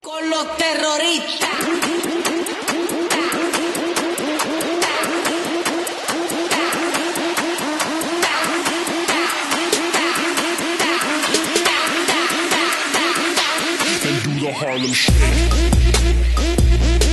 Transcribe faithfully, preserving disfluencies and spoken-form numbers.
Con los terroristas. And do the Harlem Shake.